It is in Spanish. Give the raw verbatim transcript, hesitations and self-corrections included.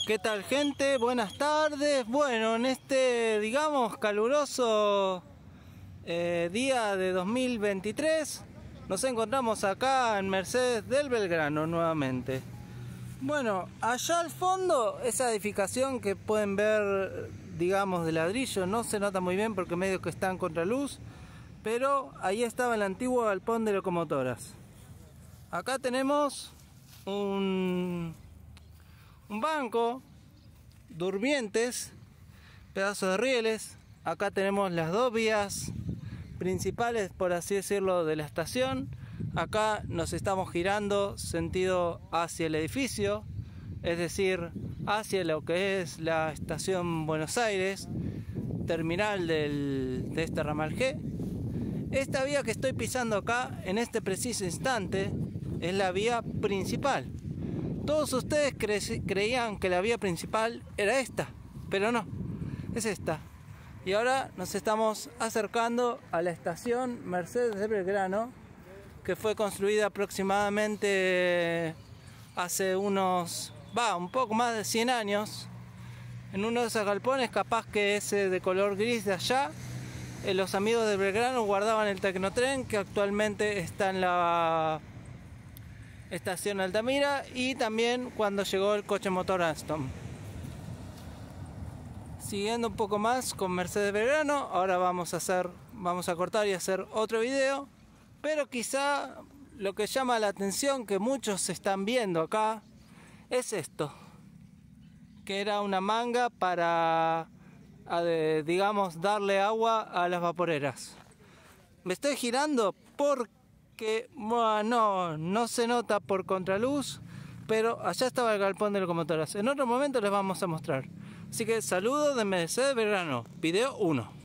¿Qué tal, gente? Buenas tardes. Bueno, en este, digamos, caluroso eh, día de dos mil veintitrés nos encontramos acá en Mercedes del Belgrano nuevamente. Bueno, allá al fondo, esa edificación que pueden ver, digamos, de ladrillo, no se nota muy bien porque medio que está en contraluz, pero ahí estaba el antiguo galpón de locomotoras. Acá tenemos un, un banco, durmientes, pedazos de rieles. Acá tenemos las dos vías principales, por así decirlo, de la estación. Acá nos estamos girando sentido hacia el edificio, es decir, hacia lo que es la estación Buenos Aires, terminal del, de este ramal G. Esta vía que estoy pisando acá en este preciso instante es la vía principal. Todos ustedes cre creían que la vía principal era esta, pero no, es esta. Y ahora nos estamos acercando a la estación Mercedes de Belgrano, que fue construida aproximadamente hace unos, va, un poco más de cien años, en uno de esos galpones, capaz que ese de color gris de allá. Eh, los amigos de Belgrano guardaban el Tecnotren, que actualmente está en la estación Altamira, y también cuando llegó el coche motor Alstom. Siguiendo un poco más con Mercedes Belgrano, ahora vamos a hacer, vamos a cortar y hacer otro video, pero quizá lo que llama la atención, que muchos están viendo acá, es esto, que era una manga para, a de, digamos, darle agua a las vaporeras. Me estoy girando porque, bueno, no se nota por contraluz, pero allá estaba el galpón de locomotoras. En otro momento les vamos a mostrar. Así que saludos de Mercedes Belgrano, video uno.